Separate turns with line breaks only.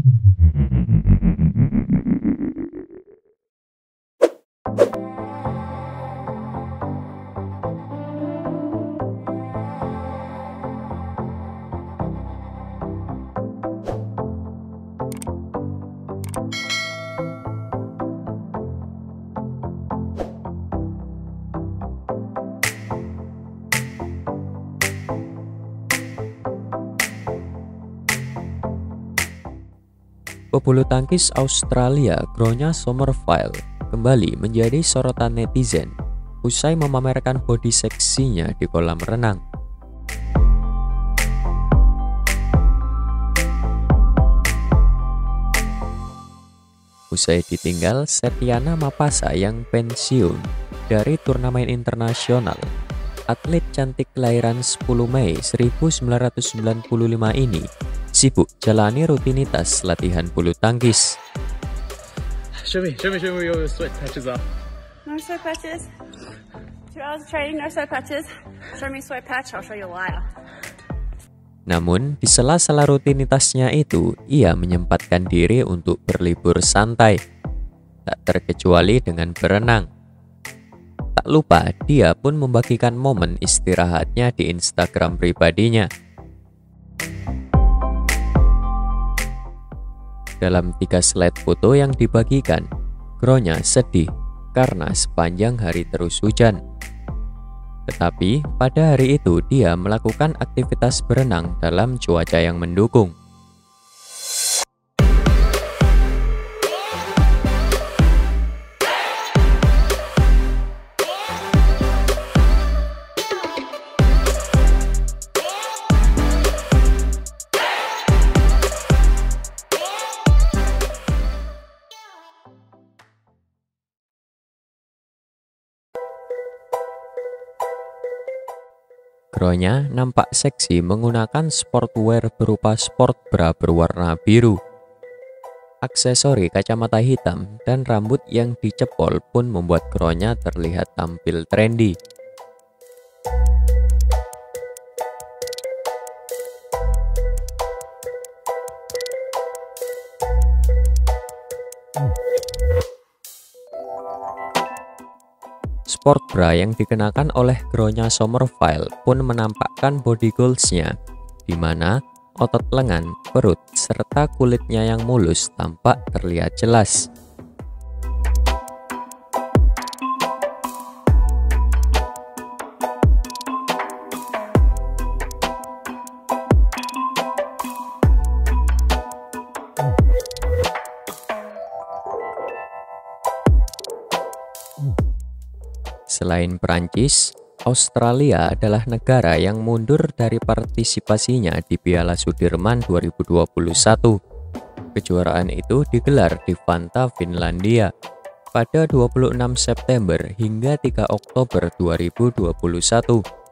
Pebulu tangkis Australia Gronya Somerville kembali menjadi sorotan netizen usai memamerkan body seksinya di kolam renang. Usai ditinggal Setiana Mapasa yang pensiun dari turnamen internasional, atlet cantik kelahiran 10 Mei 1995 ini sibuk jalani rutinitas latihan bulu tangkis.
Show me your sweat patches are.
No sweat patches. 2 hours of training, no sweat patches. Show me sweat patch, I'll show you a liar.
Namun, di sela-sela rutinitasnya itu, ia menyempatkan diri untuk berlibur santai, tak terkecuali dengan berenang. Tak lupa, dia pun membagikan momen istirahatnya di Instagram pribadinya. Dalam 3 slide foto yang dibagikan, Gronya sedih karena sepanjang hari terus hujan. Tetapi pada hari itu dia melakukan aktivitas berenang dalam cuaca yang mendukung. Gronya nampak seksi menggunakan sportwear berupa sport bra berwarna biru. Aksesori kacamata hitam dan rambut yang dicepol pun membuat Gronya terlihat tampil trendy. Sport bra yang dikenakan oleh Gronya Somerville pun menampakkan body goals-nya, di mana otot lengan, perut, serta kulitnya yang mulus tampak terlihat jelas. Selain Perancis, Australia adalah negara yang mundur dari partisipasinya di Piala Sudirman 2021. Kejuaraan itu digelar di Vantaa, Finlandia pada 26 September hingga 3 Oktober 2021.